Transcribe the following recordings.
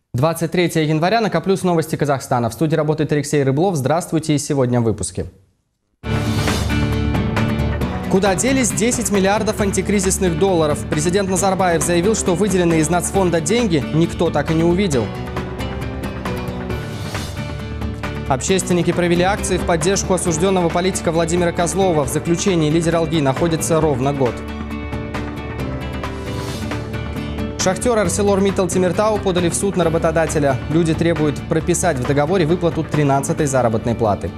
23 января, на К+, новости Казахстана. В студии работает Алексей Рыблов. Здравствуйте, и сегодня в выпуске. Куда делись 10 миллиардов антикризисных долларов? Президент Назарбаев заявил, что выделенные из нацфонда деньги никто так и не увидел. Общественники провели акции в поддержку осужденного политика Владимира Козлова. В заключении лидер Алги находится ровно год. Шахтеры ArcelorMittal Темиртау подали в суд на работодателя. Люди требуют прописать в договоре выплату 13-й заработной платы.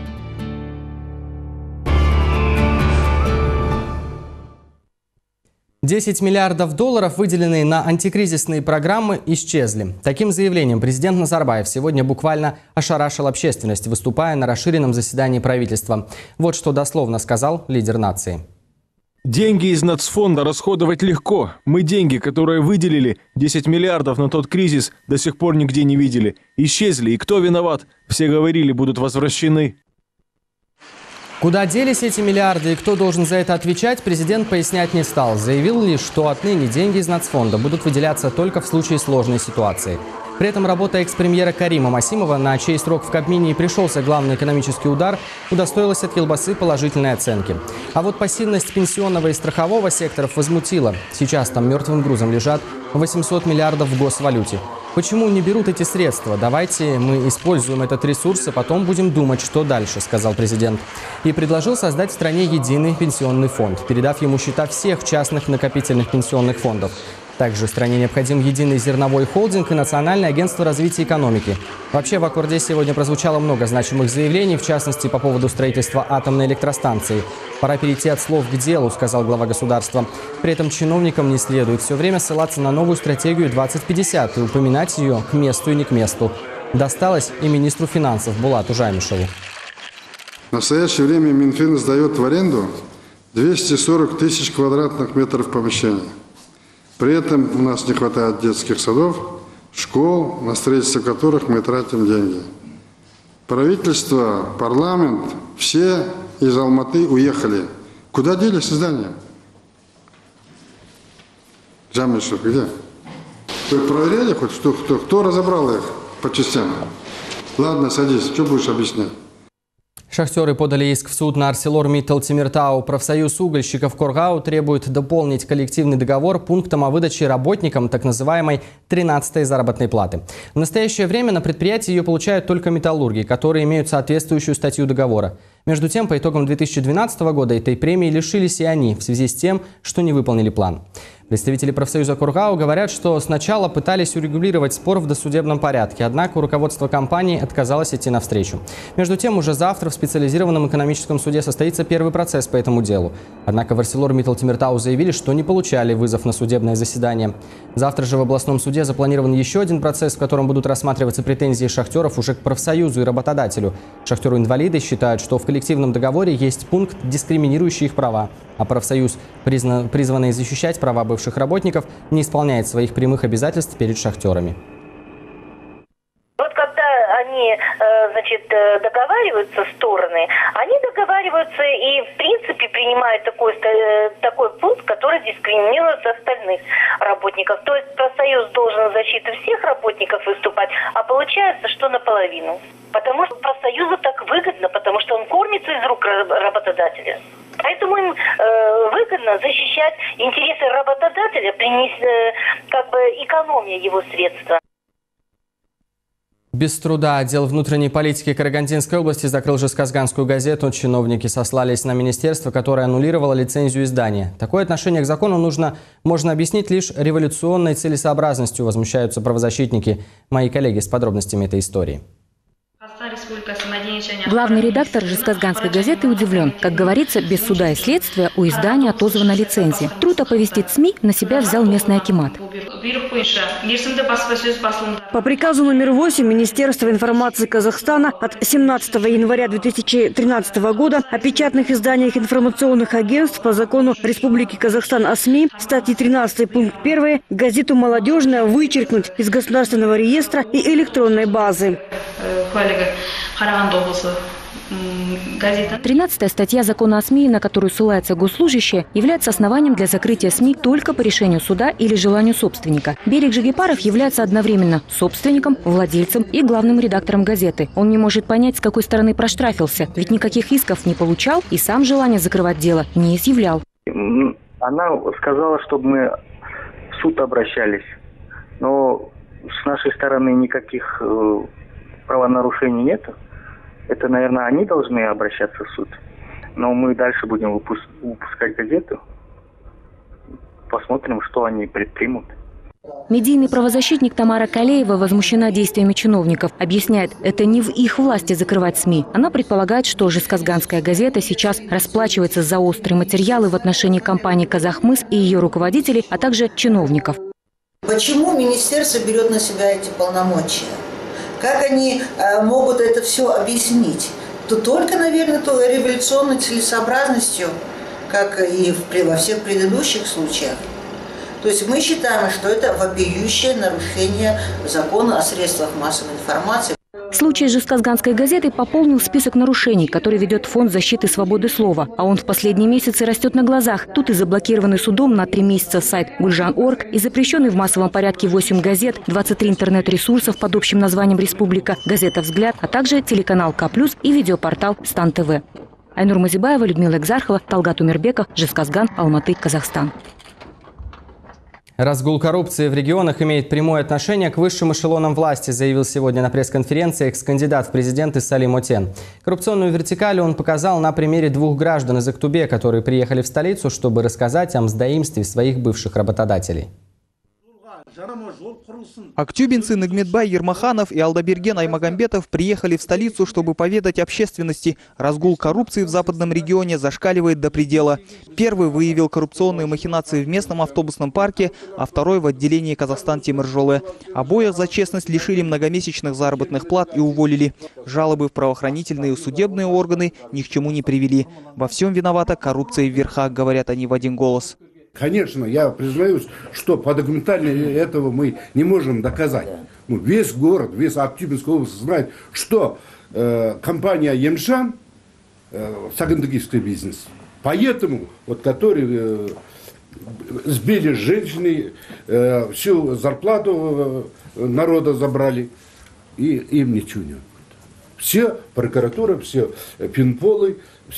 $10 миллиардов, выделенные на антикризисные программы, исчезли. Таким заявлением президент Назарбаев сегодня буквально ошарашил общественность, выступая на расширенном заседании правительства. Вот что дословно сказал лидер нации. Деньги из нацфонда расходовать легко. Мы деньги, которые выделили, 10 миллиардов на тот кризис, до сих пор нигде не видели. Исчезли. И кто виноват? Все говорили, будут возвращены. Куда делись эти миллиарды и кто должен за это отвечать, президент пояснять не стал. Заявил лишь, что отныне деньги из нацфонда будут выделяться только в случае сложной ситуации. При этом работа экс-премьера Карима Масимова, на чей срок в Кабмине и пришелся главный экономический удар, удостоилась от Елбасы положительной оценки. А вот пассивность пенсионного и страхового секторов возмутила. Сейчас там мертвым грузом лежат 800 миллиардов в госвалюте. Почему не берут эти средства? Давайте мы используем этот ресурс, а потом будем думать, что дальше, сказал президент. И предложил создать в стране единый пенсионный фонд, передав ему счета всех частных накопительных пенсионных фондов. Также стране необходим единый зерновой холдинг и Национальное агентство развития экономики. Вообще в Аккорде сегодня прозвучало много значимых заявлений, в частности по поводу строительства атомной электростанции. Пора перейти от слов к делу, сказал глава государства. При этом чиновникам не следует все время ссылаться на новую стратегию 2050 и упоминать ее к месту и не к месту. Досталось и министру финансов Булату Жаймишеву. В настоящее время Минфин сдает в аренду 240 тысяч квадратных метров помещений. При этом у нас не хватает детских садов, школ, на строительство которых мы тратим деньги. Правительство, парламент, все из Алматы уехали. Куда делись здания? Жамишев, где? Вы проверяли хоть, кто разобрал их по частям? Ладно, садись, что будешь объяснять? Шахтеры подали иск в суд на ArcelorMittal Темиртау. Профсоюз угольщиков Коргау требует дополнить коллективный договор пунктом о выдаче работникам так называемой 13-й заработной платы. В настоящее время на предприятии ее получают только металлурги, которые имеют соответствующую статью договора. Между тем, по итогам 2012 года этой премии лишились и они в связи с тем, что не выполнили план. Представители профсоюза Коргау говорят, что сначала пытались урегулировать спор в досудебном порядке, однако руководство компании отказалось идти навстречу. Между тем, уже завтра в специализированном экономическом суде состоится первый процесс по этому делу. Однако в ArcelorMittal Темиртау заявили, что не получали вызов на судебное заседание. Завтра же в областном суде запланирован еще один процесс, в котором будут рассматриваться претензии шахтеров уже к профсоюзу и работодателю. Шахтеры-инвалиды считают, что в коллективном договоре есть пункт, дискриминирующий их права, а профсоюз, призванный защищать права бывших работников, не исполняет своих прямых обязательств перед шахтерами. Вот когда они, договариваются стороны, они договариваются и, в принципе, принимают такой пункт, который дискриминирует остальных работников. То есть профсоюз должен в защиту всех работников выступать, а получается, что наполовину. Потому что профсоюзу так выгодно, потому что он кормится из рук работодателя. Поэтому им выгодно защищать интересы работодателя, экономия его средства. Без труда отдел внутренней политики Карагандинской области закрыл Жезказганскую газету. Чиновники сослались на министерство, которое аннулировало лицензию издания. Такое отношение к закону можно объяснить лишь революционной целесообразностью, возмущаются правозащитники. Мои коллеги с подробностями этой истории. Главный редактор Жезказганской газеты удивлен. Как говорится, без суда и следствия у издания отозвана лицензия. Труд оповестить СМИ на себя взял местный акимат. По приказу номер 8 Министерства информации Казахстана от 17 января 2013 года о печатных изданиях информационных агентств по закону Республики Казахстан о СМИ, статьи 13 пункт 1, газету «Молодежная» вычеркнуть из государственного реестра и электронной базы. газета. 13-я статья закона о СМИ, на которую ссылается госслужащие, является основанием для закрытия СМИ только по решению суда или желанию собственника. Берег Жигипаров является одновременно собственником, владельцем и главным редактором газеты. Он не может понять, с какой стороны проштрафился, ведь никаких исков не получал и сам желание закрывать дело не изъявлял. Она сказала, чтобы мы в суд обращались, но с нашей стороны никаких правонарушений нет. Это, наверное, они должны обращаться в суд. Но мы дальше будем выпускать газету. Посмотрим, что они предпримут. Медийный правозащитник Тамара Калеева возмущена действиями чиновников. Объясняет, это не в их власти закрывать СМИ. Она предполагает, что Жезказганская газета сейчас расплачивается за острые материалы в отношении компании «Казахмыс» и ее руководителей, а также чиновников. Почему министерство берет на себя эти полномочия? Как они могут это все объяснить? То только, наверное, революционной целесообразностью, как и во всех предыдущих случаях. То есть мы считаем, что это вопиющее нарушение закона о средствах массовой информации. Случай с Жезказганской газетой пополнил список нарушений, который ведет Фонд защиты свободы слова. А он в последние месяцы растет на глазах. Тут и заблокированный судом на 3 месяца сайт Гульжан.орг, и запрещенный в массовом порядке 8 газет, 23 интернет-ресурсов под общим названием «Республика», газета «Взгляд», а также телеканал К+, и видеопортал Стан ТВ. Айнур Мазибаева, Людмила Экзархова, Талгат Умирбеков, Жезказган, Алматы, Казахстан. Разгул коррупции в регионах имеет прямое отношение к высшим эшелонам власти, заявил сегодня на пресс-конференции экс-кандидат в президенты Салим Утен. Коррупционную вертикаль он показал на примере 2 граждан из Актубе, которые приехали в столицу, чтобы рассказать о мздоимстве своих бывших работодателей. Актюбинцы Нагметбай Ермаханов и Алдаберген Аймагамбетов приехали в столицу, чтобы поведать общественности. Разгул коррупции в западном регионе зашкаливает до предела. Первый выявил коррупционные махинации в местном автобусном парке, а второй в отделении Казахстан-Тимиржоле. Обоих за честность лишили многомесячных заработных плат и уволили. Жалобы в правоохранительные и судебные органы ни к чему не привели. Во всем виновата коррупция в верхах, говорят они в один голос. Конечно, я признаюсь, что по документальному этого мы не можем доказать. Ну, весь город, весь Актюбинская область знает, что компания Емшан сагандагийский бизнес. Поэтому, вот, которые сбили женщины, всю зарплату народа забрали, и им ничего не. Все прокуратура, все пинполы,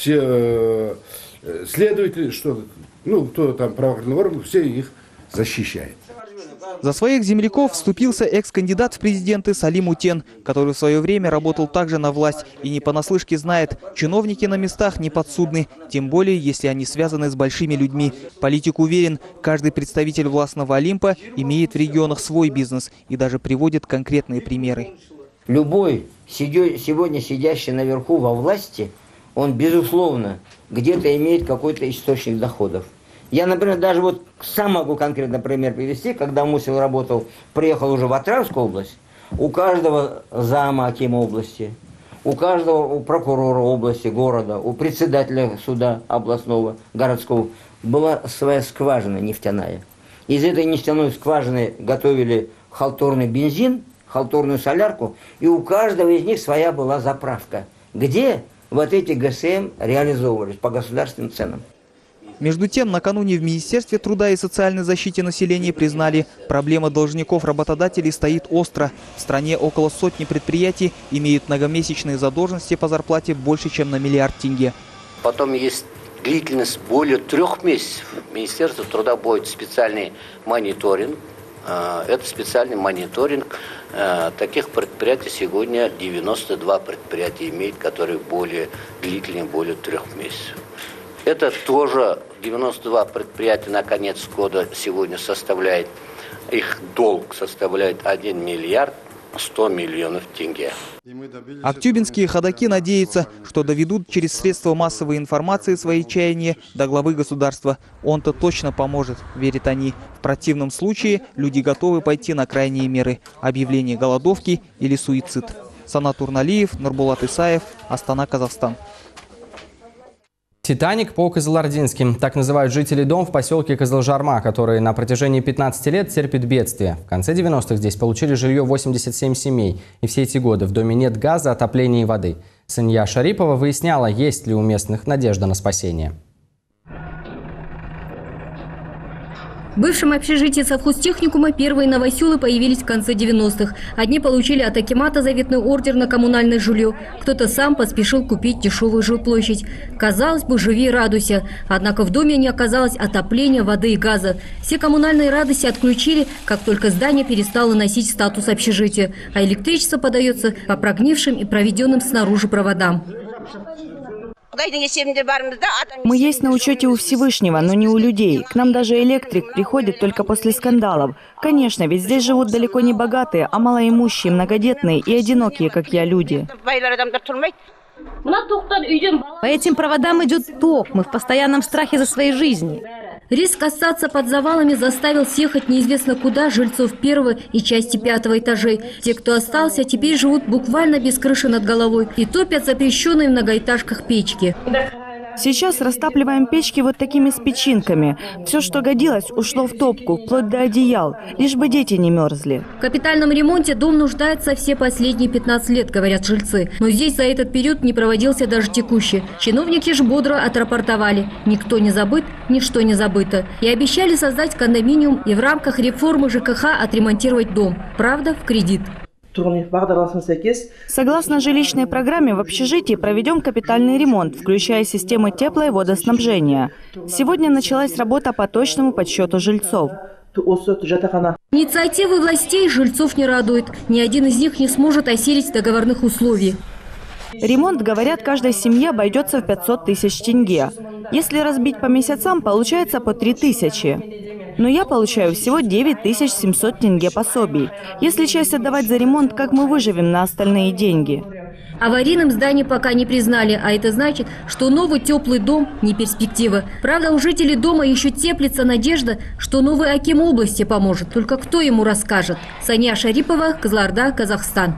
все следователи, что... Ну, кто там правоохранительные органы, все их защищает. За своих земляков вступился экс-кандидат в президенты Салим Утен, который в свое время работал также на власть и не понаслышке знает, чиновники на местах не подсудны, тем более, если они связаны с большими людьми. Политик уверен, каждый представитель властного Олимпа имеет в регионах свой бизнес и даже приводит конкретные примеры. Любой сегодня сидящий наверху во власти, он, безусловно, где-то имеет какой-то источник доходов. Я, например, даже вот сам могу конкретно пример привести, когда Мусил работал, приехал уже в Атравскую область, у каждого зама акима области, у каждого прокурора области, города, у председателя суда областного, городского была своя скважина нефтяная. Из этой нефтяной скважины готовили халтурный бензин, халтурную солярку, и у каждого из них своя была заправка, где вот эти ГСМ реализовывались по государственным ценам. Между тем, накануне в Министерстве труда и социальной защиты населения признали, проблема должников-работодателей стоит остро. В стране около сотни предприятий имеют многомесячные задолженности по зарплате больше, чем на миллиард тенге. Потом есть длительность более 3 месяцев. Министерство труда будет специальный мониторинг. Это специальный мониторинг. Таких предприятий сегодня 92 предприятия имеют, которые более длительные, более 3 месяцев. Это тоже 92 предприятия на конец года сегодня составляет, их долг составляет 1 миллиард 100 миллионов тенге. Актюбинские ходаки надеются, что доведут через средства массовой информации свои чаяния до главы государства. Он-то точно поможет, верят они. В противном случае люди готовы пойти на крайние меры – объявление голодовки или суицид. Санат Урналиев, Нурбулат Исаев, Астана, Казахстан. «Титаник» по Кызылординским. Так называют жители дом в поселке Кызылжарма, который на протяжении 15 лет терпит бедствие. В конце 90-х здесь получили жилье 87 семей. И все эти годы в доме нет газа, отопления и воды. Сания Шарипова выясняла, есть ли у местных надежда на спасение. В бывшем общежитии совхозтехникума первые новоселы появились в конце 90-х. Одни получили от акимата заветный ордер на коммунальное жилье. Кто-то сам поспешил купить дешевую жилплощадь. Казалось бы, живи и радуйся. Однако в доме не оказалось отопления, воды и газа. Все коммунальные радости отключили, как только здание перестало носить статус общежития. А электричество подается по прогнившим и проведенным снаружи проводам. Мы есть на учете у Всевышнего, но не у людей. К нам даже электрик приходит только после скандалов. Конечно, ведь здесь живут далеко не богатые, а малоимущие, многодетные и одинокие, как я, люди. По этим проводам идет ток. Мы в постоянном страхе за свои жизни. Риск остаться под завалами заставил съехать неизвестно куда жильцов первого и части 5-го этажей. Те, кто остался, теперь живут буквально без крыши над головой и топят запрещенные в многоэтажках печки. Сейчас растапливаем печки вот такими спичинками. Все, что годилось, ушло в топку, вплоть до одеял, лишь бы дети не мерзли. В капитальном ремонте дом нуждается все последние 15 лет, говорят жильцы. Но здесь за этот период не проводился даже текущий. Чиновники же бодро отрапортовали. Никто не забыт, ничто не забыто. И обещали создать кондоминиум и в рамках реформы ЖКХ отремонтировать дом. Правда, в кредит. Согласно жилищной программе, в общежитии проведем капитальный ремонт, включая системы тепло- и водоснабжения. Сегодня началась работа по точному подсчету жильцов. Инициативы властей жильцов не радует. Ни один из них не сможет осилить договорных условий. Ремонт, говорят, каждой семье обойдется в 500 тысяч тенге. Если разбить по месяцам, получается по 3000. Но я получаю всего 9700 тенге пособий. Если часть отдавать за ремонт, как мы выживем на остальные деньги? Аварийным здание пока не признали, а это значит, что новый теплый дом не перспектива. Правда, у жителей дома еще теплится надежда, что новый аким области поможет. Только кто ему расскажет? Сания Шарипова, Кызылорда, Казахстан.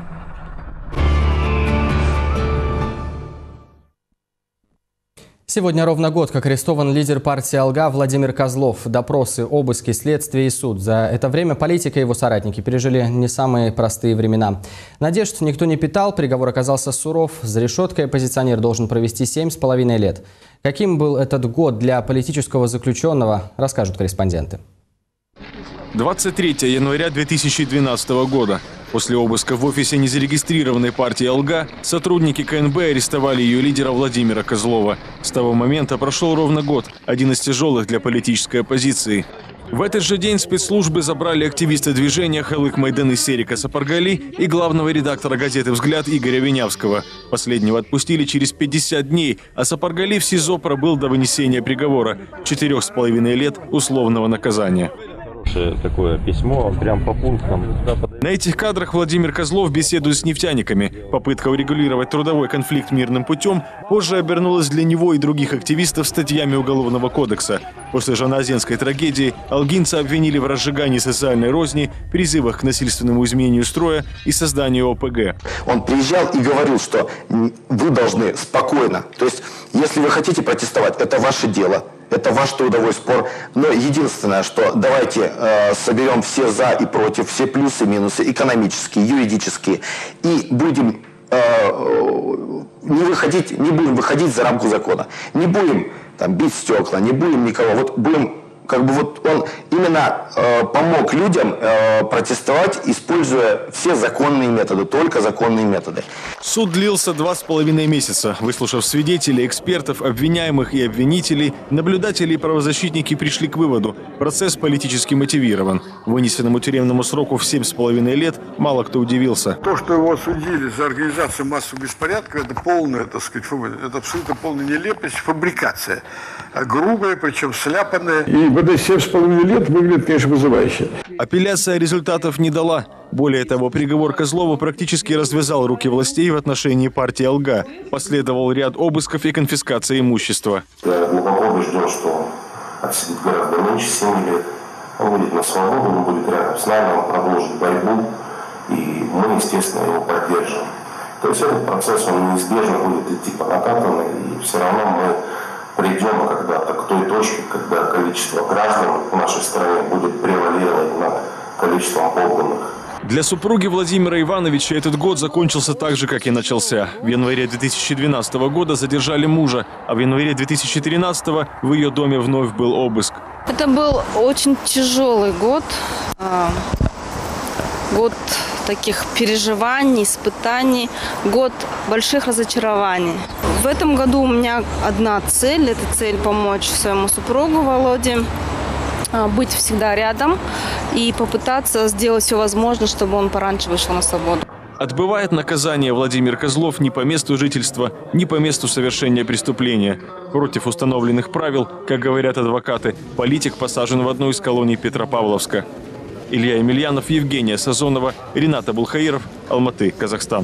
Сегодня ровно год, как арестован лидер партии «Алга» Владимир Козлов. Допросы, обыски, следствие и суд. За это время политика и его соратники пережили не самые простые времена. Надежд никто не питал, приговор оказался суров. За решеткой оппозиционер должен провести 7,5 лет. Каким был этот год для политического заключенного, расскажут корреспонденты. 23 января 2012 года. После обыска в офисе незарегистрированной партии «Алга» сотрудники КНБ арестовали ее лидера Владимира Козлова. С того момента прошел ровно год, один из тяжелых для политической оппозиции. В этот же день спецслужбы забрали активиста движения Халык Майданы Серика Сапаргали и главного редактора газеты «Взгляд» Игоря Винявского. Последнего отпустили через 50 дней, а Сапаргали в СИЗО пробыл до вынесения приговора – 4,5 лет условного наказания. Такое письмо, прям по пунктам. На этих кадрах Владимир Козлов беседует с нефтяниками. Попытка урегулировать трудовой конфликт мирным путем позже обернулась для него и других активистов статьями Уголовного кодекса. После жаназинской трагедии алгинца обвинили в разжигании социальной розни, призывах к насильственному изменению строя и созданию ОПГ. Он приезжал и говорил, что вы должны спокойно, то есть если вы хотите протестовать, это ваше дело. Это ваш трудовой спор. Но единственное, что давайте соберем все за и против, все плюсы и минусы, экономические, юридические, и будем не будем выходить за рамку закона. Не будем там бить стекла, не будем никого. Вот будем, он именно помог людям протестовать, используя все законные методы, только законные методы. Суд длился 2,5 месяца. Выслушав свидетелей, экспертов, обвиняемых и обвинителей, наблюдатели и правозащитники пришли к выводу – процесс политически мотивирован. Вынесенному тюремному сроку в 7,5 лет мало кто удивился. То, что его осудили за организацию массовых беспорядков, это полная, это абсолютно полная нелепость, фабрикация. Грубая, причем сляпанная. И в эти 7,5 лет выглядит, конечно, вызывающе. Апелляция результатов не дала. Более того, приговор Козлова практически развязал руки властей в отношении партии «Алга». Последовал ряд обысков и конфискации имущества. Я глубоко убежден, что отсидит гораздо меньше 7 лет. Он будет на свободу, он будет рядом с нами, он продолжит борьбу. И мы, естественно, его поддержим. То есть этот процесс, он неизбежно будет идти по накатанной. И все равно мы придем когда-то к той точке, когда количество граждан в нашей стране будет превалировать над количеством подданных. Для супруги Владимира Ивановича этот год закончился так же, как и начался. В январе 2012 года задержали мужа, а в январе 2013 в ее доме вновь был обыск. Это был очень тяжелый год. Год таких переживаний, испытаний, год больших разочарований. В этом году у меня одна цель – это цель помочь своему супругу Володе, быть всегда рядом и попытаться сделать все возможное, чтобы он пораньше вышел на свободу. Отбывает наказание Владимир Козлов не по месту жительства, не по месту совершения преступления. Против установленных правил, как говорят адвокаты, политик посажен в одну из колоний Петропавловска. Илья Емельянов, Евгения Сазонова, Ренат Абулхаиров, Алматы, Казахстан.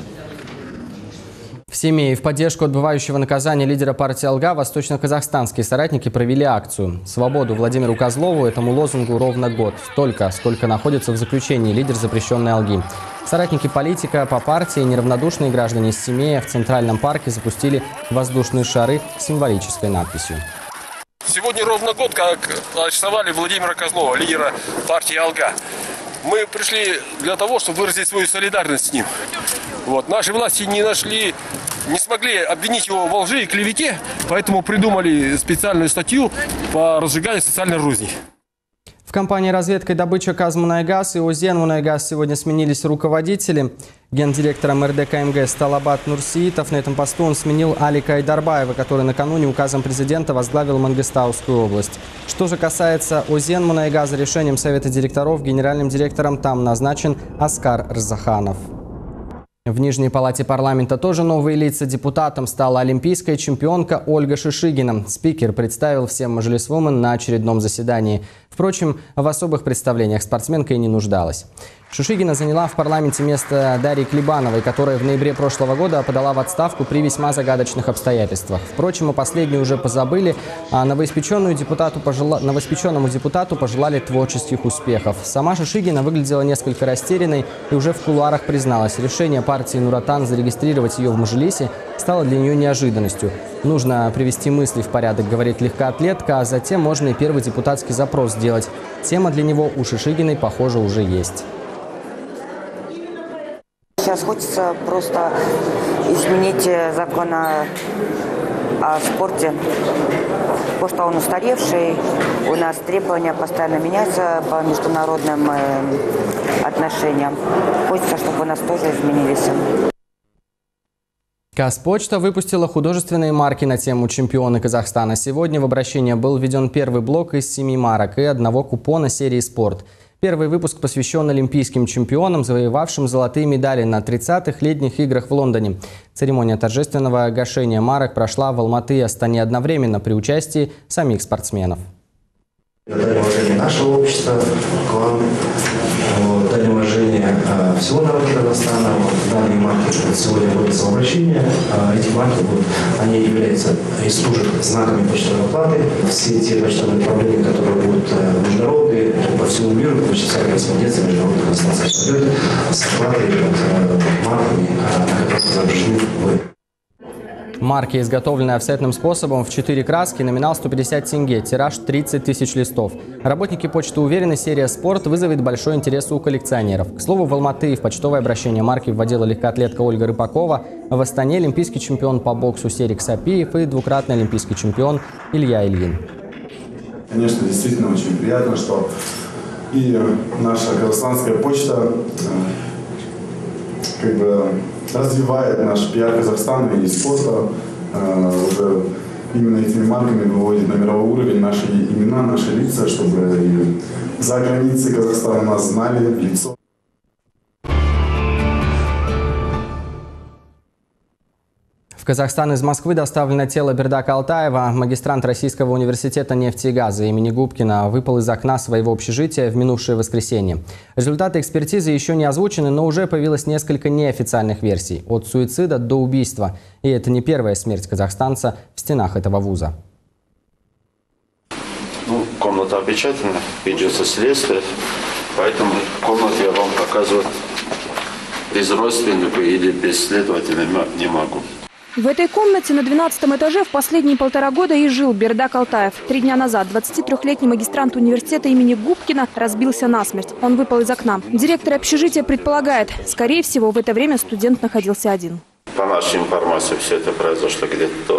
В Семее в поддержку отбывающего наказания лидера партии «Алга» восточно-казахстанские соратники провели акцию. «Свободу Владимиру Козлову» этому лозунгу ровно год. Столько, сколько находится в заключении лидер запрещенной «Алги». Соратники политика по партии и неравнодушные граждане из Семея в Центральном парке запустили воздушные шары с символической надписью. Сегодня ровно год, как арестовали Владимира Козлова, лидера партии «Алга». Мы пришли для того, чтобы выразить свою солидарность с ним. Наши власти не смогли обвинить его во лжи и клевете, поэтому придумали специальную статью по разжиганию социальной розни. В компании «Разведка и добыча «Казмунайгаз» и «Озенмунайгаз» сегодня сменились руководители. Гендиректором РД КМГ стал Абат Нурсиитов. На этом посту он сменил Алика Айдарбаева, который накануне указом президента возглавил Мангыстаускую область. Что же касается «Озенмунайгаза», решением Совета директоров генеральным директором там назначен Аскар Рзаханов. В Нижней палате парламента тоже новые лица. Депутатом стала олимпийская чемпионка Ольга Шишигина. Спикер представил всем мажилисвумен на очередном заседании. Впрочем, в особых представлениях спортсменка и не нуждалась. Шишигина заняла в парламенте место Дарьи Клебановой, которая в ноябре прошлого года подала в отставку при весьма загадочных обстоятельствах. Впрочем, о последней уже позабыли, а новоиспеченному депутату пожелали творческих успехов. Сама Шишигина выглядела несколько растерянной и уже в кулуарах призналась. Решение партии Нур-Отан зарегистрировать ее в Мажилисе стало для нее неожиданностью. Нужно привести мысли в порядок, говорит легкоатлетка, а затем можно и первый депутатский запрос сделать. Тема для него у Шишигиной, похоже, уже есть. Сейчас хочется просто изменить закон о спорте, потому что он устаревший, у нас требования постоянно меняются по международным отношениям. Хочется, чтобы у нас тоже изменились. Казпочта выпустила художественные марки на тему «Чемпионы Казахстана». Сегодня в обращение был введен первый блок из 7 марок и одного купона серии «Спорт». Первый выпуск посвящен олимпийским чемпионам, завоевавшим золотые медали на 30-х летних играх в Лондоне. Церемония торжественного гашения марок прошла в Алматы и Астане одновременно при участии самих спортсменов. Дань уважения нашего общества к вам, дань уважения всего народа Казахстана. Данные марки сегодня вводятся в обращение. Эти марки они являются и служат знаками почтовой оплаты. Все те почтовые направления, которые будут международные, по всему миру, почти вся корреспонденция международных казахстанских идет с оплатой марками, на которых изображены вы. Марки, изготовленные офсетным способом в 4 краски, номинал 150 тенге, тираж 30 тысяч листов. Работники почты уверены, серия «Спорт» вызовет большой интерес у коллекционеров. К слову, в Алматы в почтовое обращение марки вводила легкоатлетка Ольга Рыпакова, в Астане олимпийский чемпион по боксу Серик Сапиев и двукратный олимпийский чемпион Илья Ильин. Конечно, действительно очень приятно, что и наша казахстанская почта развивает наш пиар Казахстана и спорта. Уже именно этими марками выводит на мировой уровень наши имена, наши лица, чтобы и за границей Казахстана нас знали в лицо. В Казахстан из Москвы доставлено тело Бердака Алтаева. Магистрант Российского университета нефти и газа имени Губкина выпал из окна своего общежития в минувшее воскресенье. Результаты экспертизы еще не озвучены, но уже появилось несколько неофициальных версий. От суицида до убийства. И это не первая смерть казахстанца в стенах этого вуза. Комната опечатана, ведется следствие, поэтому комнату я вам показывать без родственника или без следователя не могу. В этой комнате на 12-м этаже в последние 1,5 года и жил Бердак Алтаев. 3 дня назад 23-летний магистрант университета имени Губкина разбился насмерть. Он выпал из окна. Директор общежития предполагает, скорее всего, в это время студент находился один. По нашей информации, все это произошло где-то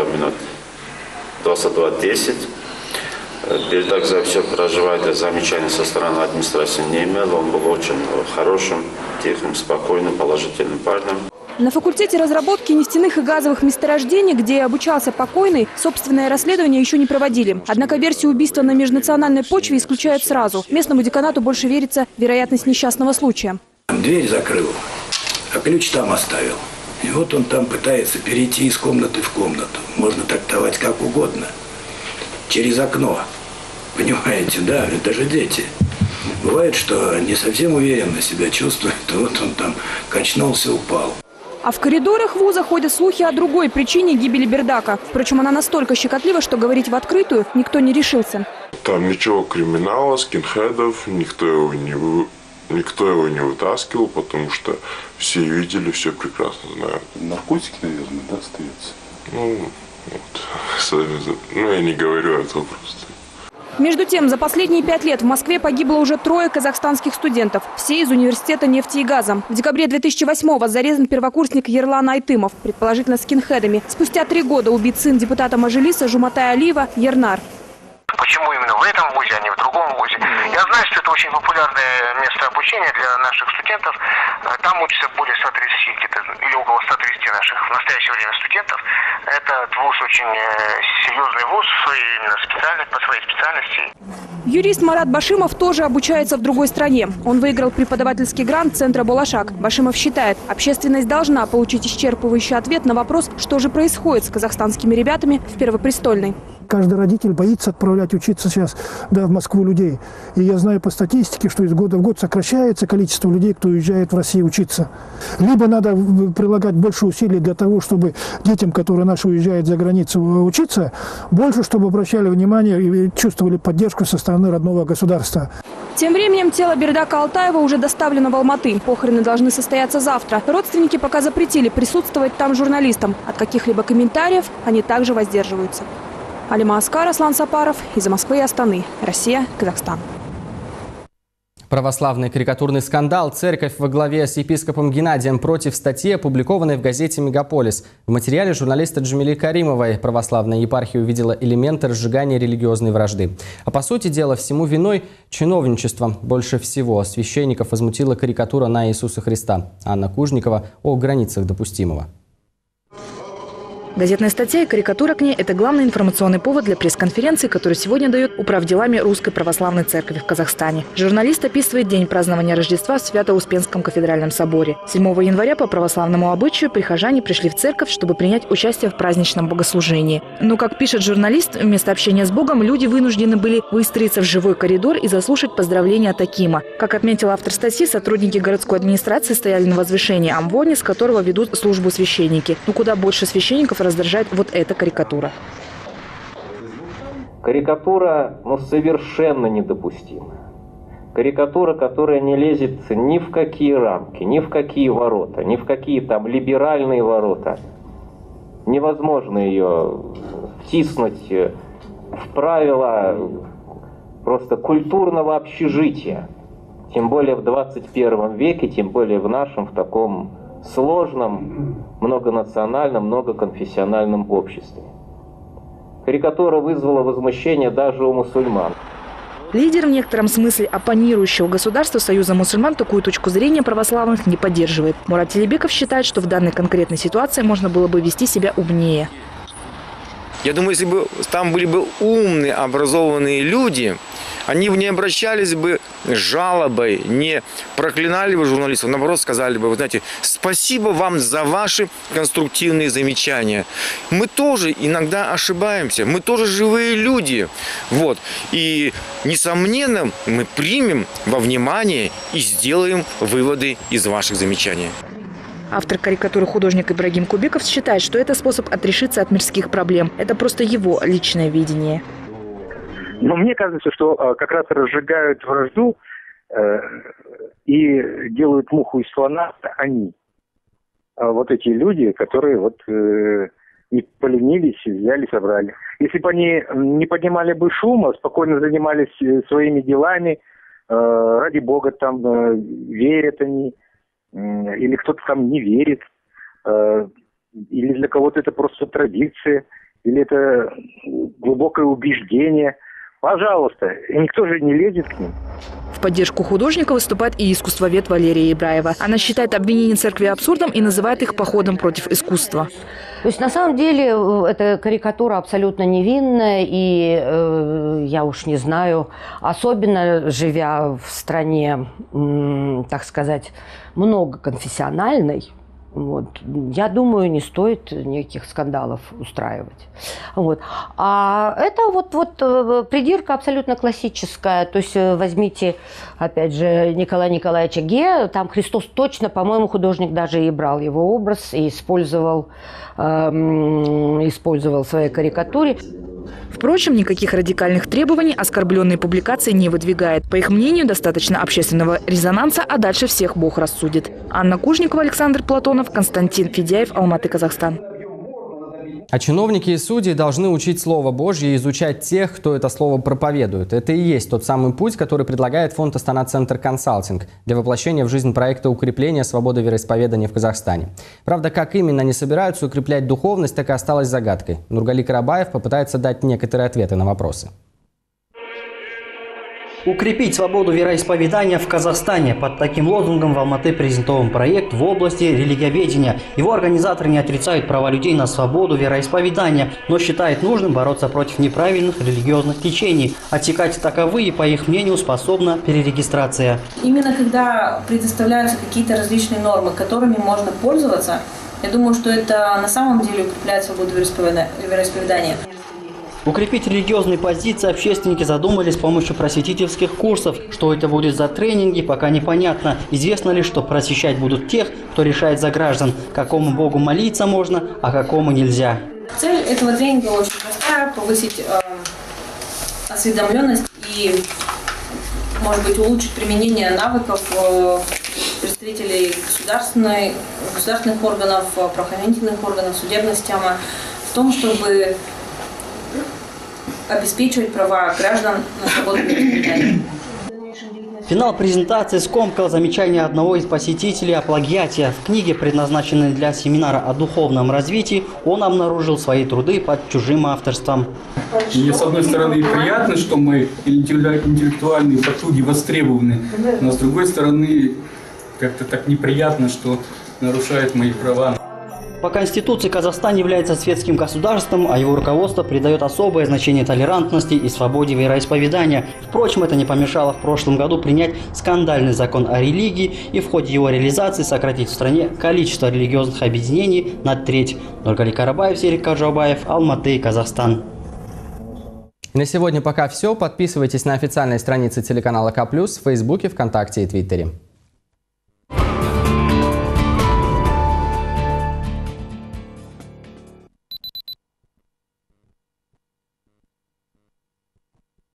22:10. Бердак за все проживает, замечаний со стороны администрации не имел. Он был очень хорошим, тихим, спокойным, положительным парнем. На факультете разработки нефтяных и газовых месторождений, где обучался покойный, собственное расследование еще не проводили. Однако версию убийства на межнациональной почве исключают сразу. Местному деканату больше верится в вероятность несчастного случая. Дверь закрыл, а ключ там оставил. И вот он там пытается перейти из комнаты в комнату. Можно трактовать как угодно. Через окно. Понимаете, да, это же дети. Бывает, что не совсем уверенно себя чувствует, и вот он там качнулся, упал. А в коридорах вуза ходят слухи о другой причине гибели Бердака. Впрочем, она настолько щекотлива, что говорить в открытую никто не решился. Там ничего криминала, скинхедов, никто его не вытаскивал, потому что все видели, все прекрасно знают. Наркотики, наверное, да, остаются? Ну, вот, я не говорю этого просто. Между тем, за последние 5 лет в Москве погибло уже 3 казахстанских студентов. Все из университета нефти и газа. В декабре 2008-го зарезан первокурсник Ерлан Айтымов, предположительно скинхедами. Спустя 3 года убит сын депутата Мажилиса Жуматая Алиева Ернар. Почему именно в этом вузе, а не в другом вузе? Я знаю, что это очень популярное место обучения для наших студентов. Там учатся более 130, где-то, или около 130 наших в настоящее время студентов. Этот вуз очень серьезный вуз по своей специальности. Юрист Марат Башимов тоже обучается в другой стране. Он выиграл преподавательский грант Центра Болашак. Башимов считает, общественность должна получить исчерпывающий ответ на вопрос, что же происходит с казахстанскими ребятами в Первопрестольной. Каждый родитель боится отправлять учиться сейчас в Москву людей. И я знаю по статистике, что из года в год сокращается количество людей, кто уезжает в Россию учиться. Либо надо прилагать больше усилий для того, чтобы детям, которые наши уезжают за границу учиться, больше, чтобы обращали внимание и чувствовали поддержку со стороны родного государства. Тем временем тело Бердака Алтаева уже доставлено в Алматы. Похороны должны состояться завтра. Родственники пока запретили присутствовать там журналистам. От каких-либо комментариев они также воздерживаются. Алима Аскар, Аслан Сапаров, из Москвы и Астаны. Россия, Казахстан. Православный карикатурный скандал. Церковь во главе с епископом Геннадием против статьи, опубликованной в газете «Мегаполис». В материале журналиста Джамили Каримовой православная епархия увидела элементы разжигания религиозной вражды. А по сути дела, всему виной чиновничество. Больше всего священников возмутила карикатура на Иисуса Христа. Анна Кужникова о границах допустимого. Газетная статья и карикатура к ней – это главный информационный повод для пресс-конференции, которую сегодня дает управделами Русской Православной Церкви в Казахстане. Журналист описывает день празднования Рождества в Свято-Успенском кафедральном соборе. 7 января по православному обычаю прихожане пришли в церковь, чтобы принять участие в праздничном богослужении. Но, как пишет журналист, вместо общения с Богом люди вынуждены были выстроиться в живой коридор и заслушать поздравления от Акима. Как отметил автор статьи, сотрудники городской администрации стояли на возвышении амвоне, с которого ведут службу священники. Но куда больше священников раздражает вот эта карикатура. Карикатура, совершенно недопустима. Карикатура, которая не лезет ни в какие рамки, ни в какие ворота, ни в какие там либеральные ворота. Невозможно ее втиснуть в правила просто культурного общежития. Тем более в 21 веке, тем более в нашем, в таком сложном, многонациональном, многоконфессиональном обществе. Карикатура вызвала возмущение даже у мусульман. Лидер, в некотором смысле оппонирующего государства Союза мусульман, такую точку зрения православных не поддерживает. Мурат Телебеков считает, что в данной конкретной ситуации можно было бы вести себя умнее. Я думаю, если бы там были бы умные, образованные люди, они бы не обращались бы с жалобой, не проклинали бы журналистов, наоборот, сказали бы, вы знаете, спасибо вам за ваши конструктивные замечания. Мы тоже иногда ошибаемся, мы тоже живые люди. Вот. И, несомненно, мы примем во внимание и сделаем выводы из ваших замечаний. Автор карикатуры художник Ибрагим Кубиков считает, что это способ отрешиться от мирских проблем. Это просто его личное видение. Но мне кажется, что как раз разжигают вражду и делают муху из слона они. вот эти люди, которые вот не поленились, взяли, собрали. Если бы они не поднимали бы шума, спокойно занимались своими делами, ради бога, там верят они, или кто-то там не верит, или для кого-то это просто традиция, или это глубокое убеждение. Пожалуйста, и никто же не лезет к ним. В поддержку художника выступает и искусствовед Валерия Ибраева. Она считает обвинения церкви абсурдом и называет их походом против искусства. То есть на самом деле эта карикатура абсолютно невинная, и я уж не знаю, особенно живя в стране, так сказать, многоконфессиональной, вот, я думаю, не стоит никаких скандалов устраивать. Вот. А это вот придирка абсолютно классическая. То есть возьмите, опять же, Николая Николаевича Ге, там Христос точно, по-моему, художник даже и брал его образ и использовал в своей карикатуре. Впрочем, никаких радикальных требований оскорбленные публикации не выдвигает. По их мнению, достаточно общественного резонанса, а дальше всех Бог рассудит. Анна Кужникова, Александр Платонов, Константин Федяев, Алматы, Казахстан. А чиновники и судьи должны учить Слово Божье и изучать тех, кто это слово проповедует. Это и есть тот самый путь, который предлагает фонд Астана Центр Консалтинг для воплощения в жизнь проекта укрепления свободы вероисповедания в Казахстане. Правда, как именно они собираются укреплять духовность, так и осталось загадкой. Нургали Карабаев попытается дать некоторые ответы на вопросы. Укрепить свободу вероисповедания в Казахстане. Под таким лозунгом в Алматы презентован проект в области религиоведения. Его организаторы не отрицают права людей на свободу вероисповедания, но считают нужным бороться против неправильных религиозных течений. Отсекать таковые, по их мнению, способна перерегистрация. Именно когда предоставляются какие-то различные нормы, которыми можно пользоваться, я думаю, что это на самом деле укрепляет свободу вероисповедания. Укрепить религиозные позиции общественники задумали с помощью просветительских курсов. Что это будет за тренинги, пока непонятно. Известно лишь, что просвещать будут тех, кто решает за граждан, какому Богу молиться можно, а какому нельзя. Цель этого тренинга очень простая – повысить осведомленность и, может быть, улучшить применение навыков представителей государственных органов, правоохранительных органов, судебной системы в том, чтобы обеспечивать права граждан на свободу вероисповедания. Финал презентации скомкал замечание одного из посетителей о плагиате. В книге, предназначенной для семинара о духовном развитии, он обнаружил свои труды под чужим авторством. Мне, с одной стороны, приятно, что мы интеллектуальные потуги востребованы, но с другой стороны, как-то так неприятно, что нарушает мои права. По Конституции Казахстан является светским государством, а его руководство придает особое значение толерантности и свободе вероисповедания. Впрочем, это не помешало в прошлом году принять скандальный закон о религии и в ходе его реализации сократить в стране количество религиозных объединений на треть. Нургали Карабаев, Серик Карджаубаев, Алматы, Казахстан. На сегодня пока все. Подписывайтесь на официальные страницы телеканала К+, в Фейсбуке, ВКонтакте и Твиттере.